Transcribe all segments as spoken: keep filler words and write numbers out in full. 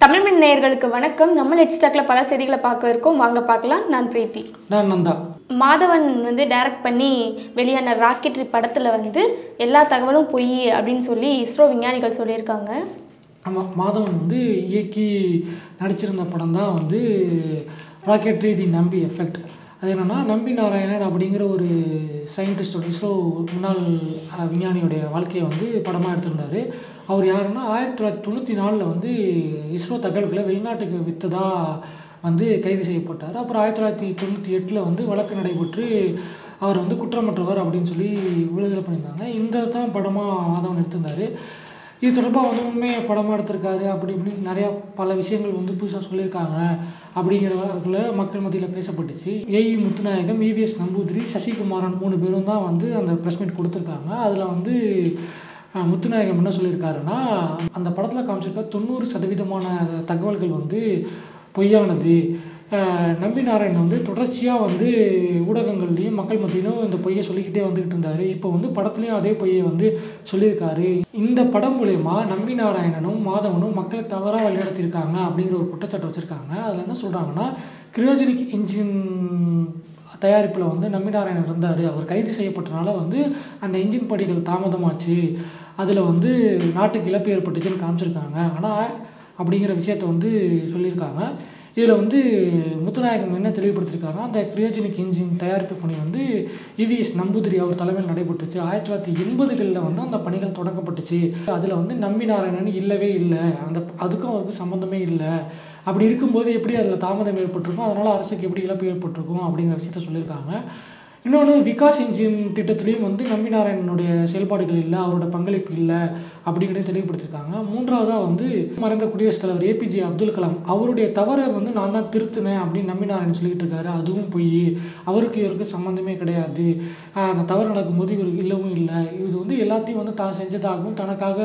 தமிழ் மின் நேயர்களுக்கு வணக்கம். நம்ம லெட்ஸ்டாக்ல பல செய்திகளை பார்க்க இருக்கோம். வாங்க பார்க்கலாம். நான் பிரீத்தி. நான் நந்தா. மாதவன் வந்து டைரக்ட் பண்ணி வெளியான ராக்கெட்ரி படத்தில் வந்து எல்லா தகவலும் பொய் அப்படின்னு சொல்லி இஸ்ரோ விஞ்ஞானிகள் சொல்லியிருக்காங்க. ஆமாம், மாதவன் வந்து இயக்கி நடிச்சிருந்த படம் தான் வந்து ராக்கெட்ரி தி நம்பி எஃபெக்ட். அது என்னென்னா, நம்பி நாராயணன் அப்படிங்கிற ஒரு சயின்டிஸ்டோட, இஸ்ரோ முன்னாள் விஞ்ஞானியோடைய வாழ்க்கையை வந்து படமாக எடுத்திருந்தார். அவர் யாருன்னா, ஆயிரத்தி தொள்ளாயிரத்தி தொண்ணூற்றி நாலில் வந்து இஸ்ரோ தகவல்களை வெளிநாட்டுக்கு விற்றதாக வந்து கைது செய்யப்பட்டார். அப்புறம் ஆயிரத்தி தொள்ளாயிரத்தி தொண்ணூற்றி எட்டில் வந்து வழக்கு நடைபெற்று அவர் வந்து குற்றமற்றவர் அப்படின்னு சொல்லி விடுதலை பண்ணியிருந்தாங்க. இந்த தான் படமாக மாதவன் எடுத்திருந்தார். இது தொடர்பாக வந்து உண்மையை படமாக எடுத்திருக்காரு அப்படி இப்படின்னு நிறையா பல விஷயங்கள் வந்து புதுசாக சொல்லியிருக்காங்க அப்படிங்கிறவர்கள மக்கள் மத்தியில் பேசப்பட்டுச்சு. ஏஇ முத்துநாயகம், இவிஎஸ் நம்பூதிரி, சசிகுமாரன் மூணு பேரும் தான் வந்து அந்த ப்ரெஸ் மீட் கொடுத்துருக்காங்க. அதில் வந்து முத்துநாயகம் என்ன சொல்லியிருக்காருன்னா, அந்த படத்தில் காமிச்சிருக்க தொண்ணூறு சதவீதமான தகவல்கள் வந்து பொய்யானது. நம்பி நாராயணன் வந்து தொடர்ச்சியாக வந்து ஊடகங்கள்லேயும் மக்கள் மத்தியிலும் இந்த பொய்யை சொல்லிக்கிட்டே வந்துக்கிட்டு இருந்தார். இப்போ வந்து படத்துலேயும் அதே பொய்யை வந்து சொல்லியிருக்காரு. இந்த படம் மூலயமா நம்பி நாராயணனும் மாதவனும் மக்களை தவறாக வழிநடத்தியிருக்காங்க அப்படிங்கிற ஒரு குற்றச்சாட்டு வச்சுருக்காங்க. அதில் என்ன சொல்கிறாங்கன்னா, கிரியோஜெனிக் இன்ஜின் தயாரிப்பில் வந்து நம்பி நாராயணன் இருந்தார். அவர் கைது செய்யப்பட்டனால வந்து அந்த இன்ஜின் படிகள் தாமதமாச்சு, அதில் வந்து நாட்டுக்கு இழப்பு ஏற்பட்டுச்சுன்னு காமிச்சிருக்காங்க. ஆனால் அப்படிங்கிற விஷயத்தை வந்து சொல்லியிருக்காங்க. இதில் வந்து முத்துநாயகம் என்ன தெளிவுபடுத்தியிருக்காங்கன்னா, அந்த கிரியோஜெனிக் இன்ஜின் தயாரிப்பு பணி வந்து இவிஎஸ் நம்பூதிரி அவர் தலைமையில் நடைபெற்றுச்சு. ஆயிரத்தி தொள்ளாயிரத்தி எண்பதுகளில் வந்து அந்த பணிகள் தொடங்கப்பட்டுச்சு. அதில் வந்து நம்பி நாராயணன் இல்லவே இல்லை, அந்த அதுக்கும் அவருக்கு சம்மந்தமே இல்லை. அப்படி இருக்கும்போது எப்படி அதில் தாமதம் ஏற்பட்டிருக்கும், அதனால் அரசுக்கு எப்படி இழப்பு ஏற்பட்டிருக்கும் அப்படிங்கிற விஷயத்த சொல்லியிருக்காங்க. இன்னொன்று, விகாஸ் இன்ஜின் திட்டத்துலேயும் வந்து நம்பி நாராயணனுடைய செயல்பாடுகள் இல்லை, அவரோட பங்களிப்பு இல்லை அப்படிங்கிறத தெளிவுபடுத்தியிருக்காங்க. மூன்றாவதாக வந்து மறைந்த குடியரசுத் தலைவர் ஏபிஜே அப்துல் கலாம் அவருடைய தவறை வந்து நான் தான் திருத்தினேன் அப்படின்னு நம்பி நாராயணன் சொல்லிகிட்டு இருக்காரு. அதுவும் போய் அவருக்கு இவருக்கு சம்மந்தமே கிடையாது, அந்த தவறு நடக்கும்போது இவருக்கு இல்லவும் இல்லை, இது வந்து எல்லாத்தையும் வந்து தான் செஞ்சதாகவும் தனக்காக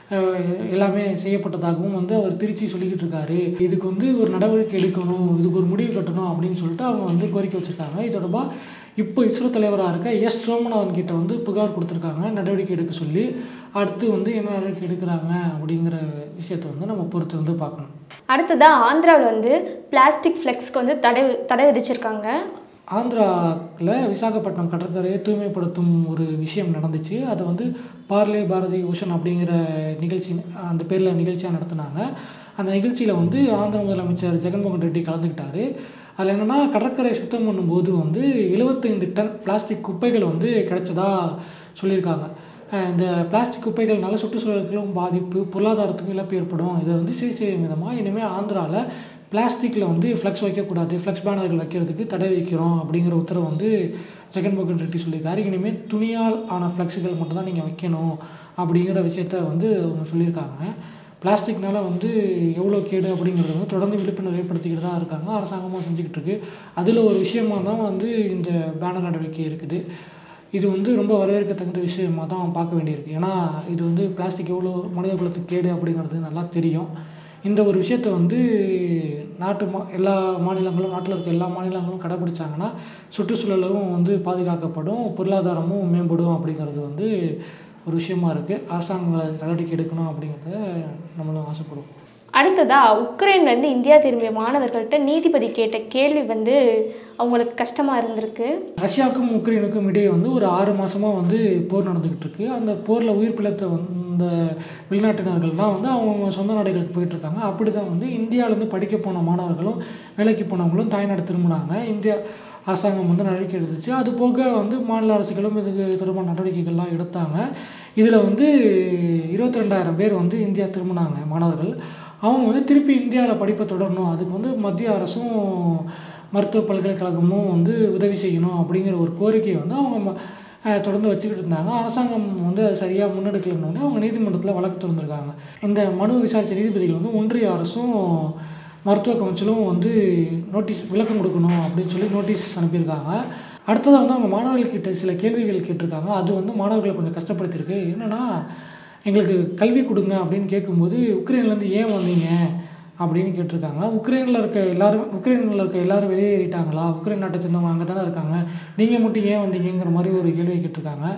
எல்லாமே செய்யப்பட்டதாகவும் வந்து அவர் திருச்சி சொல்லிக்கிட்டு இருக்காரு. இதுக்கு வந்து ஒரு நடவடிக்கை எடுக்கணும், இதுக்கு ஒரு முடிவு கட்டணும் அப்படின்னு சொல்லிட்டு அவங்க வந்து கோரிக்கை வச்சுருக்காங்க. இது தொடர்பாக இப்போ இஸ்ரோ தலைவராக இருக்க எஸ் சோமநாதன் கிட்ட வந்து புகார் கொடுத்துருக்காங்க, நடவடிக்கை எடுக்க சொல்லி. அடுத்து வந்து என்ன நடவடிக்கை எடுக்கிறாங்க அப்படிங்கிற விஷயத்தை வந்து நம்ம பொறுத்து வந்து பார்க்கணும். அடுத்ததாக ஆந்திராவில் வந்து பிளாஸ்டிக் ஃப்ளெக்ஸ்க்கு வந்து தடை தடை விதிச்சிருக்காங்க. ஆந்திராவில் விசாகப்பட்டினம் கடற்கரையை தூய்மைப்படுத்தும் ஒரு விஷயம் நடந்துச்சு. அதை வந்து பார்லே பாரதி ஓஷன் அப்படிங்கிற நிகழ்ச்சி, அந்த பேரில் நிகழ்ச்சியாக நடத்தினாங்க. அந்த நிகழ்ச்சியில் வந்து ஆந்திர முதலமைச்சர் ஜெகன்மோகன் ரெட்டி கலந்துக்கிட்டார். அதில் என்னென்னா, கடற்கரை சுத்தம் பண்ணும்போது வந்து எழுபத்தைந்து டன் பிளாஸ்டிக் குப்பைகள் வந்து கிடைச்சதா சொல்லியிருக்காங்க. இந்த பிளாஸ்டிக் குப்பைகள்னால சுற்றுச்சூழலுக்கும் பாதிப்பு, பொருளாதாரத்துக்கும் இழப்பு ஏற்படும். இதை வந்து சீர் செய்யும் விதமாக இனிமேல் ஆந்திராவில் பிளாஸ்டிக்கில் வந்து ஃப்ளெக்ஸ் வைக்கக்கூடாது, ஃப்ளெக்ஸ் பேனர்கள் வைக்கிறதுக்கு தடை வைக்கிறோம் அப்படிங்கிற உத்தரவு வந்து ஜெகன்மோகன் ரெட்டி சொல்லியிருக்காரு. இனிமேல் துணியால் ஆன ஃப்ளெக்ஸுகள் மட்டும்தான் நீங்கள் வைக்கணும் அப்படிங்கிற விஷயத்த வந்து அவங்க சொல்லியிருக்காங்க. பிளாஸ்டிக்னால வந்து எவ்வளோ கேடு அப்படிங்கிறது வந்து தொடர்ந்து விழிப்புணர்வு ஏற்படுத்திக்கிட்டு தான் இருக்காங்க, அரசாங்கமாக செஞ்சுக்கிட்டு இருக்குது. அதில் ஒரு விஷயமாக தான் வந்து இந்த பேனர் நடவடிக்கை இருக்குது. இது வந்து ரொம்ப வரவேற்கத்தகுந்த விஷயமாக தான் பார்க்க வேண்டியிருக்கு. ஏன்னா இது வந்து பிளாஸ்டிக் எவ்வளோ மனித குலத்துக்கு கேடு அப்படிங்கிறது நல்லா தெரியும். இந்த ஒரு விஷயத்தை வந்து நாட்டு மா எல்லா மாநிலங்களும் நாட்டில் இருக்க எல்லா மாநிலங்களும் கடைப்பிடிச்சாங்கன்னா சுற்றுச்சூழலும் வந்து பாதுகாக்கப்படும், பொருளாதாரமும் மேம்படும் அப்படிங்கிறது வந்து ஒரு விஷயமா இருக்குது. அரசாங்க நடவடிக்கை எடுக்கணும் அப்படிங்கிறத நம்மளும் ஆசைப்படுவோம். அடுத்ததாக உக்ரைன்லேருந்து இந்தியா திரும்பிய மாணவர்கள்ட்ட நீதிபதி கேட்ட கேள்வி வந்து அவங்களுக்கு கஷ்டமாக இருந்திருக்கு. ரஷ்யாவுக்கும் உக்ரைனுக்கும் இடையே வந்து ஒரு ஆறு மாதமாக வந்து போர் நடந்துக்கிட்டு இருக்கு. அந்த போரில் உயிர் பிழைத்த வந்த வெளிநாட்டினர்கள்லாம் வந்து அவங்க சொந்த நாடுகளுக்கு போயிட்டுருக்காங்க. அப்படி தான் வந்து இந்தியாவிலேருந்து படிக்க போன மாணவர்களும் வேலைக்கு போனவங்களும் தாய்நாடு திரும்பினாங்க. இந்தியா அரசாங்கம் வந்து நடவடிக்கை எடுத்துச்சு. அது போக வந்து மாநில அரசுகளும் இதுக்கு தொடர்பான நடவடிக்கைகள்லாம் எடுத்தாங்க. இதில் வந்து இருபத்தி ரெண்டாயிரம் பேர் வந்து இந்தியா திரும்பினாங்க மாணவர்கள். அவங்க வந்து திருப்பி இந்தியாவில் படிப்பை தொடரணும், அதுக்கு வந்து மத்திய அரசும் மருத்துவ பல்கலைக்கழகமும் வந்து உதவி செய்யணும் அப்படிங்கிற ஒரு கோரிக்கையை வந்து அவங்க தொடர்ந்து வச்சுக்கிட்டு இருந்தாங்க. அரசாங்கம் வந்து அது சரியாக முன்னெடுக்கலன்னு அவங்க நீதிமன்றத்தில் வழக்கு தொடர்ந்துருக்காங்க. இந்த மனு விசாரித்த நீதிபதிகள் வந்து ஒன்றிய அரசும் மருத்துவ கவுன்சிலும் வந்து நோட்டீஸ் விளக்கம் கொடுக்கணும் அப்படின்னு சொல்லி நோட்டீஸ் அனுப்பியிருக்காங்க. அடுத்ததாக வந்து அவங்க மாணவர்கள்கிட்ட சில கேள்விகள் கேட்டிருக்காங்க. அது வந்து மாணவர்களை கொஞ்சம் கஷ்டப்படுத்தியிருக்கு. என்னென்னா, எங்களுக்கு கல்வி கொடுங்க அப்படின்னு கேட்கும்போது உக்ரைன்லேருந்து ஏன் வந்தீங்க அப்படின்னு கேட்டிருக்காங்க. உக்ரைனில் இருக்க எல்லோரும் உக்ரைனில் இருக்க எல்லோரும் வெளியேறிட்டாங்களா, உக்ரைன் நாட்டை சேர்ந்தவங்க அங்கே தானே இருக்காங்க, நீங்கள் மட்டும் ஏன் வந்தீங்கிற மாதிரி ஒரு கேள்வியை கேட்டிருக்காங்க.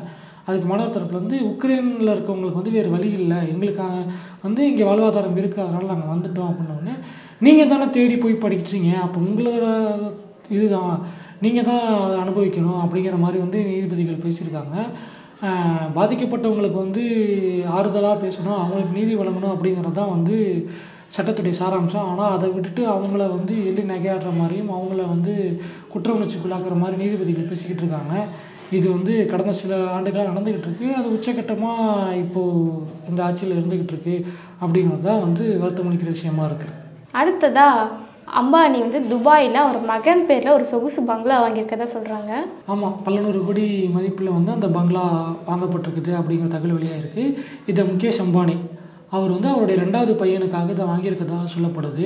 அதுக்கு மாணவர் தரப்பில் வந்து உக்ரைனில் இருக்கவங்களுக்கு வந்து வேறு வழி இல்லை, எங்களுக்கு வந்து இங்கே வாழ்வாதாரம் இருக்குது, அதனால் நாங்கள் வந்துட்டோம் அப்படின்னோடனே, நீங்கள் தானே தேடி போய் படிச்சிங்க, அப்போ உங்களோட இதுதான், நீங்கள் தான் அதை அனுபவிக்கணும் அப்படிங்கிற மாதிரி வந்து நீதிபதிகள் பேசியிருக்காங்க. பாதிக்கப்பட்டவங்களுக்கு வந்து ஆறுதலாக பேசணும், அவங்களுக்கு நீதி வழங்கணும் அப்படிங்கிறது தான் வந்து சட்டத்துடைய சாராம்சம். ஆனால் அதை விட்டுட்டு அவங்கள வந்து எள்ளி நகையாடுற மாதிரியும் அவங்கள வந்து குற்ற உணர்ச்சிக்குள்ளாக்குற மாதிரி நீதிபதிகள் பேசிக்கிட்டு இருக்காங்க. இது வந்து கடந்த சில ஆண்டுகளாக நடந்துக்கிட்டு இருக்குது. அது உச்சக்கட்டமாக இப்போது இந்த ஆட்சியில் இருந்துக்கிட்டு இருக்குது அப்படிங்கிறது தான் வந்து வருத்தமளிக்கிற விஷயமா இருக்குது. அடுத்ததாக அம்பானி வந்து துபாயில் ஒரு மகன் பேரில் ஒரு சொகுசு பங்களா வாங்கியிருக்கதா சொல்கிறாங்க. ஆமாம், பல நூறு கோடி மதிப்பில் வந்து அந்த பங்களா வாங்கப்பட்டிருக்குது அப்படிங்கிற தகவல் வெளியாக இருக்குது. இதை முகேஷ் அம்பானி அவர் வந்து அவருடைய ரெண்டாவது பையனுக்காக இதை வாங்கியிருக்கதா சொல்லப்படுது.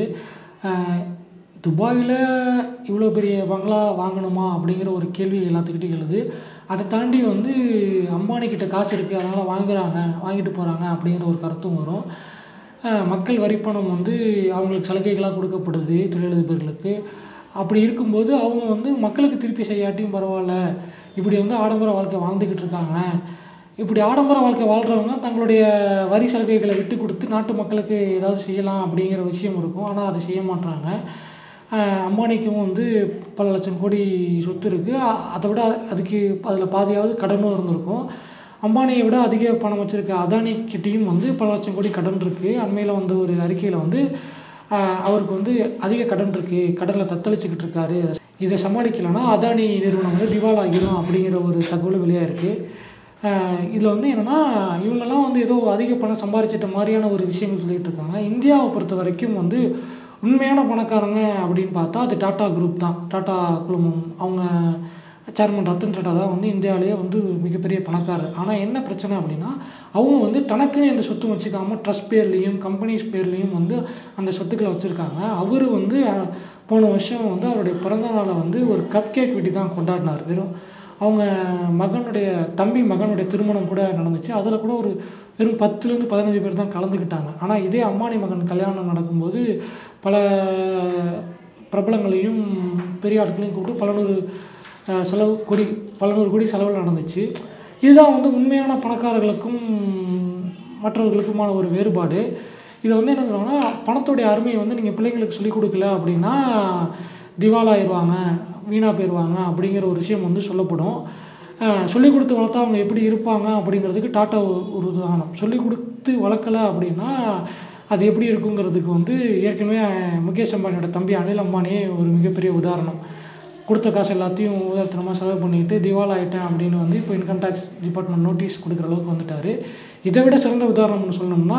துபாயில் இவ்வளோ பெரிய பங்களா வாங்கணுமா அப்படிங்கிற ஒரு கேள்வி எல்லாத்துக்கிட்டையும் எழுது. அதை தாண்டி வந்து அம்பானிக்கிட்ட காசு இருக்குது, அதனால் வாங்குகிறாங்க, வாங்கிட்டு போகிறாங்க அப்படிங்கிற ஒரு கருத்தும் வரும். மக்கள் வரிப்பணம் வந்து அவங்களுக்கு சலுகைகளாக கொடுக்கப்படுது தொழிலதிபர்களுக்கு. அப்படி இருக்கும்போது அவங்க வந்து மக்களுக்கு திருப்பி செய்யாட்டியும் பரவாயில்ல, இப்படி வந்து ஆடம்பர வாழ்க்கை வாழ்ந்துக்கிட்டு இருக்காங்க, இப்படி ஆடம்பர வாழ்க்கை வாழ்கிறவங்க தங்களுடைய வரி சலுகைகளை விட்டு கொடுத்து நாட்டு மக்களுக்கு ஏதாவது செய்யலாம் அப்படிங்கிற விஷயம் இருக்கும். ஆனால் அதை செய்ய மாட்டாங்க. அம்பானிக்கும் வந்து பல லட்சம் கோடி சொத்து இருக்குது. அதை விட அதுக்கு அதில் பாதியாவது கடனும் இருந்திருக்கும். அம்பானியை விட அதிக பணம் வச்சுருக்க அதானிக்கிட்டேயும் வந்து பல லட்சம் கோடி கடன் இருக்குது. அண்மையில் வந்து ஒரு அறிக்கையில் வந்து அவருக்கு வந்து அதிக கடன் இருக்குது, கடனில் தத்தளிச்சுக்கிட்டு இருக்காரு, இதை சமாளிக்கலைன்னா அதானி நிறுவனம் வந்து திவாலாகிடும் அப்படிங்கிற ஒரு தகவல் வெளியாக இருக்குது. இதில் வந்து என்னென்னா, இவங்கெல்லாம் வந்து ஏதோ அதிக பணம் சம்பாதிச்சிட்ட மாதிரியான ஒரு விஷயங்கள் சொல்லிகிட்டு இருக்காங்க. இந்தியாவை பொறுத்த வரைக்கும் வந்து உண்மையான பணக்காரங்க அப்படின்னு பார்த்தா அது டாடா குரூப் தான். டாடா குழுமம், அவங்க சேர்மன் ரத்தன் டாடா தான் வந்து இந்தியாவிலேயே வந்து மிகப்பெரிய பணக்காரர். ஆனால் என்ன பிரச்சனை அப்படின்னா, அவங்க வந்து தனக்குன்னு எந்த சொத்தும் வச்சுக்காமல் ட்ரஸ்ட் பேர்லேயும் கம்பெனிஸ் பேர்லேயும் வந்து அந்த சொத்துக்களை வச்சுருக்காங்க. அவர் வந்து போன வருஷம் வந்து அவருடைய பிறந்த நாளை வந்து ஒரு கப் கேக் வெட்டி தான் கொண்டாடினார். வெறும் அவங்க மகனுடைய தம்பி மகனுடைய திருமணம் கூட நடந்துச்சு. அதில் கூட ஒரு வெறும் பத்துலேருந்து பதினஞ்சு பேர் தான் கலந்துக்கிட்டாங்க. ஆனால் இதே அம்பானி மகன் கல்யாணம் நடக்கும்போது பல பிரபலங்களையும் பெரிய ஆட்களையும் கூப்பிட்டு பல நூறு செலவு கோடி பல நூறு கோடி செலவில் நடந்துச்சு. இதுதான் வந்து உண்மையான பணக்காரர்களுக்கும் மற்றவர்களுக்குமான ஒரு வேறுபாடு. இதை வந்து என்ன சொல்லுவாங்கன்னா, பணத்துடைய அருமையை வந்து நீங்கள் பிள்ளைங்களுக்கு சொல்லிக் கொடுக்கல அப்படின்னா திவாலாகிடுவாங்க, வீணாக போயிடுவாங்க அப்படிங்கிற ஒரு விஷயம் வந்து சொல்லப்படும். சொல்லிக் கொடுத்து வளர்த்தா அவங்க எப்படி இருப்பாங்க அப்படிங்கிறதுக்கு டாட்டா ஒரு உதாரணம். சொல்லிக் கொடுத்து வளர்க்கலை அப்படின்னா அது எப்படி இருக்குங்கிறதுக்கு வந்து ஏற்கனவே முகேஷ் அம்பானியோட தம்பி அனில் அம்பானியே ஒரு மிகப்பெரிய உதாரணம். கொடுத்த காசு எல்லாத்தையும் உதாரணமாக செலவு பண்ணிவிட்டு திவால் ஆகிட்டேன் அப்படின்னு வந்து இப்போ இன்கம் டேக்ஸ் டிபார்ட்மெண்ட் நோட்டீஸ் கொடுக்குற அளவுக்கு வந்துட்டார். இதை விட சிறந்த உதாரணம்னு சொல்லணும்னா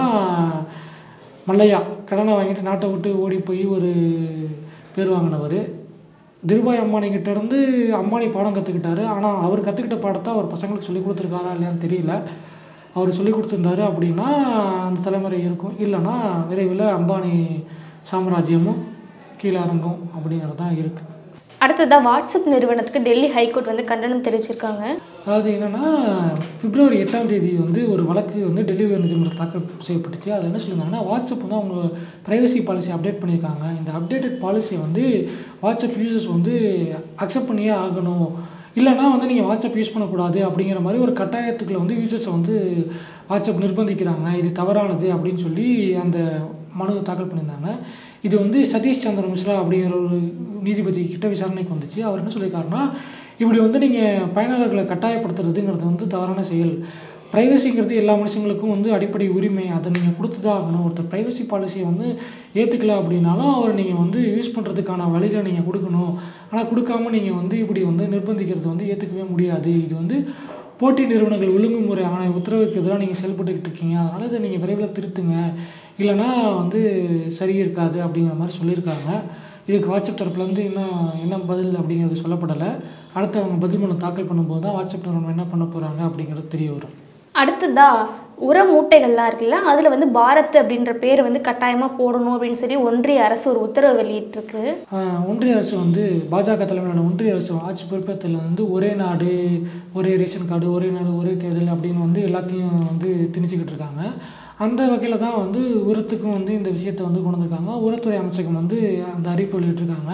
மல்லையா, கடனை வாங்கிட்டு நாட்டை விட்டு ஓடி போய் ஒரு பேர் வாங்கினவர். திருபாய் அம்பானிக்கிட்டேருந்து அம்பானி பாடம் கற்றுக்கிட்டாரு. ஆனால் அவர் கற்றுக்கிட்ட பாடத்தை அவர் பசங்களுக்கு சொல்லிக் கொடுத்துருக்காரா இல்லையான்னு தெரியல. அவர் சொல்லிக் கொடுத்துருந்தாரு அப்படின்னா அந்த தலைமுறை இருக்கும், இல்லைன்னா விரைவில் அம்பானி சாம்ராஜ்யமும் கீழே இறங்கும் அப்படிங்கிறது தான் இருக்குது. அடுத்ததாக வாட்ஸ்அப் நிறுவனத்துக்கு டெல்லி ஹைகோர்ட் வந்து கண்டனம் தெரிவிச்சிருக்காங்க. அதாவது என்னென்னா, பிப்ரவரி எட்டாம் தேதி வந்து ஒரு வழக்கு வந்து டெல்லி உயர்நீதிமன்றத்தில் தாக்கல் செய்யப்பட்டுச்சு. அதில் என்ன சொல்லியிருந்தாங்கன்னா, வாட்ஸ்அப் வந்து அவங்க ப்ரைவசி பாலிசி அப்டேட் பண்ணியிருக்காங்க. இந்த அப்டேட்டட் பாலிசியை வந்து வாட்ஸ்அப் யூசர்ஸ் வந்து அக்செப்ட் பண்ணியே ஆகணும், இல்லைனா வந்து நீங்கள் வாட்ஸ்அப் யூஸ் பண்ணக்கூடாது அப்படிங்கிற மாதிரி ஒரு கட்டாயத்துக்குள்ள வந்து யூசர்ஸை வந்து வாட்ஸ்அப் நிர்பந்திக்கிறாங்க. இது தவறானது அப்படின்னு சொல்லி அந்த மனு தாக்கல் பண்ணியிருந்தாங்க. இது வந்து சதீஷ் சந்திர மிஸ்ரா அப்படிங்கிற ஒரு நீதிபதி கிட்ட விசாரணைக்கு வந்துச்சு. அவர் என்ன சொல்லியிருக்காருன்னா, இப்படி வந்து நீங்கள் பயனாளர்களை கட்டாயப்படுத்துறதுங்கிறது வந்து தவறான செயல். ப்ரைவசிங்கிறது எல்லா மனுஷங்களுக்கும் வந்து அடிப்படை உரிமை, அதை நீங்கள் கொடுத்து தான் ஆகணும். ஒருத்தர் ப்ரைவசி பாலிசியை வந்து ஏற்றுக்கல அப்படின்னாலும் அவர் நீங்கள் வந்து யூஸ் பண்ணுறதுக்கான வழிகளை நீங்கள் கொடுக்கணும். ஆனால் கொடுக்காம நீங்கள் வந்து இப்படி வந்து நிர்பந்திக்கிறது வந்து ஏற்றுக்கவே முடியாது. இது வந்து போட்டி நிறுவனங்கள் ஒழுங்குமுறை ஆணைய உத்தரவுக்கு எதிராக நீங்கள் செயல்பட்டுக்கிட்டு இருக்கீங்க, அதனால் இதை நீங்கள் விரைவில் திருத்துங்க, இல்லைனா வந்து சரி இருக்காது அப்படிங்கிற மாதிரி சொல்லியிருக்காங்க. இதுக்கு வாட்ஸ்அப் தரப்புலேருந்து இன்னும் என்ன பதில் அப்படிங்கிறது சொல்லப்படலை. அடுத்து அவங்க பதில் மனு தாக்கல் பண்ணும்போது தான் வாட்ஸ்அப் நிறுவனம் என்ன பண்ண போகிறாங்க அப்படிங்கிறது தெரிய வரும். அடுத்ததாக உர மூட்டைகள்லாம் இருக்குல்ல, அதில் வந்து பாரத் அப்படின்ற பேர் வந்து கட்டாயமாக போடணும் அப்படின்னு சொல்லி ஒன்றிய அரசு ஒரு உத்தரவு வெளியிட்டிருக்கு. ஒன்றிய அரசு வந்து பாஜக தலைமையிலான ஒன்றிய அரசு ஆட்சி பொறுப்பேற்றல வந்து ஒரே நாடு, ஒரே ரேஷன் கார்டு, ஒரே நாடு, ஒரே தேர்தல் அப்படின்னு வந்து எல்லாத்தையும் வந்து திணிச்சிக்கிட்டு இருக்காங்க. அந்த வகையில் தான் வந்து உரத்துக்கும் வந்து இந்த விஷயத்தை வந்து கொண்டு வந்திருக்காங்க. உரத்துறை அமைச்சகம் வந்து அந்த அறிவிப்பு வெளியிட்டிருக்காங்க.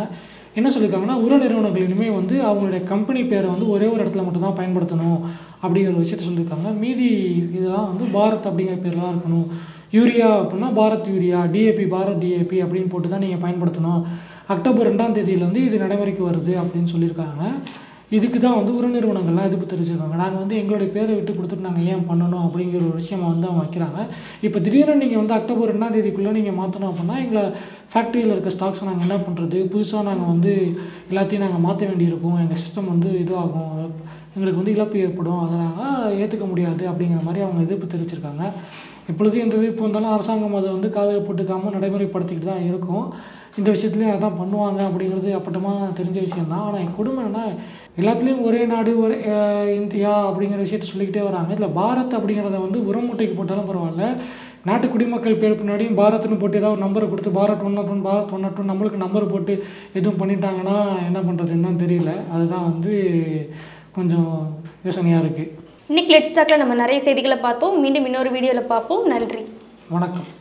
என்ன சொல்லியிருக்காங்கன்னா உர நிறுவனங்கள் இனிமேல் வந்து அவங்களுடைய கம்பெனி பேரை வந்து ஒரே ஒரு இடத்துல மட்டும்தான் பயன்படுத்தணும் அப்படிங்கிற ஒரு விஷயத்த சொல்லியிருக்காங்க. மீதி இதெல்லாம் வந்து பாரத் அப்படிங்கிற பேரில் தான் இருக்கணும். யூரியா அப்படின்னா Bharat urea, DAP Bharat DAP அப்படின்னு போட்டு தான் நீங்கள் பயன்படுத்தணும். அக்டோபர் ரெண்டாம் தேதியிலேருந்து இது நடைமுறைக்கு வருது அப்படின்னு சொல்லியிருக்காங்க. இதுக்கு தான் வந்து உர நிறுவனங்கள்லாம் எதிர்ப்பு தெரிவிச்சிருக்காங்க. நாங்கள் வந்து எங்களுடைய பேரை விட்டு கொடுத்துட்டு நாங்கள் ஏன் பண்ணணும் அப்படிங்கிற ஒரு விஷயமா வந்து அவங்க வைக்கிறாங்க. இப்போ திடீர்னு நீங்கள் வந்து அக்டோபர் ரெண்டாம் தேதிக்குள்ளே நீங்கள் மாற்றணும் அப்படின்னா எங்களை ஃபேக்ட்ரியில் இருக்க ஸ்டாக்ஸை நாங்கள் என்ன பண்ணுறது, புதுசாக நாங்கள் வந்து எல்லாத்தையும் நாங்கள் மாற்ற வேண்டியிருக்கும், எங்கள் சிஸ்டம் வந்து இதுவாகும், எங்களுக்கு வந்து இழப்பு ஏற்படும், அதை நாங்கள் ஏற்றுக்க முடியாது அப்படிங்கிற மாதிரி அவங்க எதிர்ப்பு தெரிவிச்சிருக்காங்க. எப்பொழுது எந்த எதிர்ப்பு வந்தாலும் அரசாங்கம் அதை வந்து காதில் போட்டுக்காமல் நடைமுறைப்படுத்திக்கிட்டு தான் இருக்கும். இந்த விஷயத்துலேயும் அதான் பண்ணுவாங்க அப்படிங்கிறது அப்பட்டமாக தெரிஞ்ச விஷயந்தான். ஆனால் என் கொடுமை என்னன்னா எல்லாத்துலேயும் ஒரே நாடு ஒரே இந்தியா அப்படிங்கிற விஷயத்த சொல்லிக்கிட்டே வராங்க. இதில் பாரத் அப்படிங்கிறத வந்து உரம் மூட்டைக்கு போட்டாலும் பரவாயில்ல, நாட்டு குடிமக்கள் பேர் பின்னாடியும் பாரத்னு போட்டு ஏதாவது ஒரு நம்பரை கொடுத்து Bharat one nought one Bharat one nought one நம்மளுக்கு நம்பர் போட்டு எதுவும் பண்ணிட்டாங்கன்னா என்ன பண்ணுறதுன்னு தான் தெரியல. அதுதான் வந்து கொஞ்சம் யோசனையாக இருக்குது. இன்னைக்கு லெட்ஸ் டாக்ல நம்ம நிறைய செய்திகளை பார்த்தோம். மீண்டும் இன்னொரு வீடியோவில் பார்ப்போம். நன்றி, வணக்கம்.